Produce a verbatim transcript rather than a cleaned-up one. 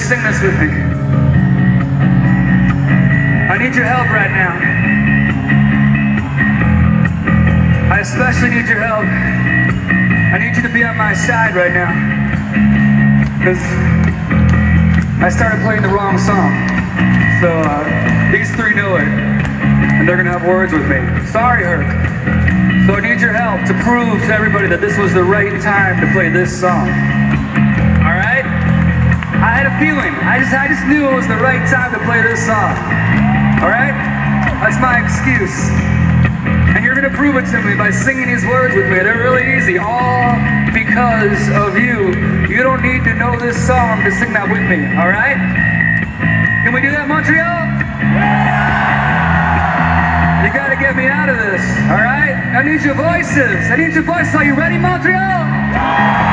sing this with me. I need your help right now. I especially need your help. I need you to be on my side right now. Because I started playing the wrong song. So uh, these three know it. And they're going to have words with me. Sorry, Herc. So I need your help to prove to everybody that this was the right time to play this song. Alright? I had a feeling. I just, I just knew it was the right time to play this song. Alright? That's my excuse. And you're going to prove it to me by singing these words with me. They're really easy. All because of you. You don't need to know this song to sing that with me. Alright? Can we do that, Montreal? You gotta get me out of this, alright? I need your voices. I need your voices. Are you ready, Montreal?